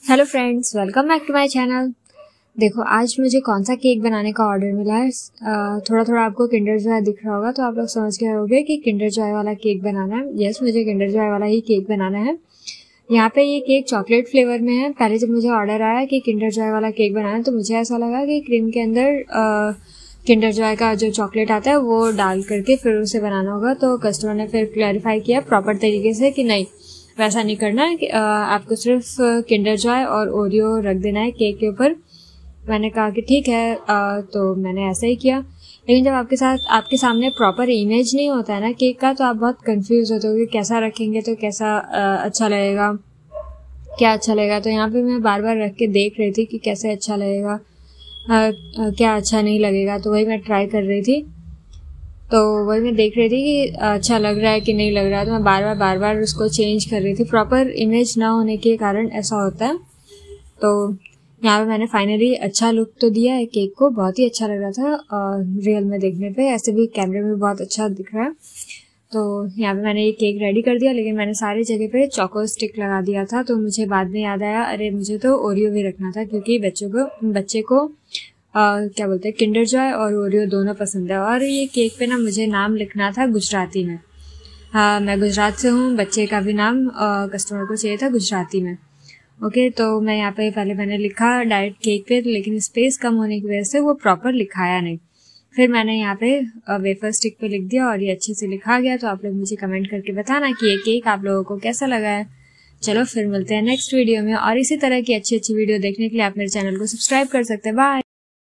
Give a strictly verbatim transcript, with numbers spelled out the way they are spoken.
Hello friends, welcome back to my channel. देखो आज मुझे कौन सा केक बनाने का ऑर्डर मिला है। थोड़ा थोड़ा आपको किंडर जॉय दिख रहा होगा तो आप लोग समझ गए होंगे कि किंडर जॉय वाला केक बनाना है। यस, मुझे किंडर जॉय वाला ही केक बनाना है। यहाँ पे ये केक चॉकलेट फ्लेवर में है। पहले जब मुझे ऑर्डर आया कि किंडर जॉय वाला केक बनाना है तो मुझे ऐसा लगा कि क्रीम के अंदर किंडर जॉय का जो चॉकलेट आता है वो डाल करके फिर उसे बनाना होगा। तो कस्टमर ने फिर क्लैरिफाई किया प्रॉपर तरीके से कि नहीं, वैसा नहीं करना है कि आपको सिर्फ किंडर जॉय और ओरियो रख देना है केक के ऊपर। मैंने कहा कि ठीक है, तो मैंने ऐसा ही किया। लेकिन जब आपके साथ आपके सामने प्रॉपर इमेज नहीं होता है ना केक का, तो आप बहुत कंफ्यूज होते हो कि कैसा रखेंगे तो कैसा अच्छा लगेगा, क्या अच्छा लगेगा। तो यहाँ पे मैं बार बार रख के देख रही थी कि कैसे अच्छा लगेगा, क्या अच्छा नहीं लगेगा। तो वही मैं ट्राई कर रही थी। तो वही मैं देख रही थी कि अच्छा लग रहा है कि नहीं लग रहा है। तो मैं बार बार बार बार उसको चेंज कर रही थी। प्रॉपर इमेज ना होने के कारण ऐसा होता है। तो यहाँ पे मैंने फाइनली अच्छा लुक तो दिया है केक को। बहुत ही अच्छा लग रहा था और रियल में देखने पे, ऐसे भी कैमरे में बहुत अच्छा दिख रहा है। तो यहाँ पे मैंने ये केक रेडी कर दिया, लेकिन मैंने सारी जगह पे चोको स्टिक लगा दिया था। तो मुझे बाद में याद आया, अरे मुझे तो ओरियो भी रखना था, क्योंकि बच्चों को बच्चे को Uh, क्या बोलते हैं किंडर जॉय और ओरियो दोनों पसंद है। और ये केक पे ना मुझे नाम लिखना था गुजराती में। हाँ, मैं गुजरात से हूँ। बच्चे का भी नाम कस्टमर को चाहिए था गुजराती में। ओके, तो मैं यहाँ पे पहले मैंने लिखा डायरेक्ट केक पे, लेकिन स्पेस कम होने की वजह से वो प्रॉपर लिखाया नहीं। फिर मैंने यहाँ पे वेफर स्टिक पे लिख दिया और ये अच्छे से लिखा गया। तो आप लोग मुझे कमेंट करके बताना कि ये केक आप लोगों को कैसा लगा है। चलो फिर मिलते हैं नेक्स्ट वीडियो में, और इसी तरह की अच्छी अच्छी वीडियो देखने के लिए आप मेरे चैनल को सब्सक्राइब कर सकते हैं। बाय।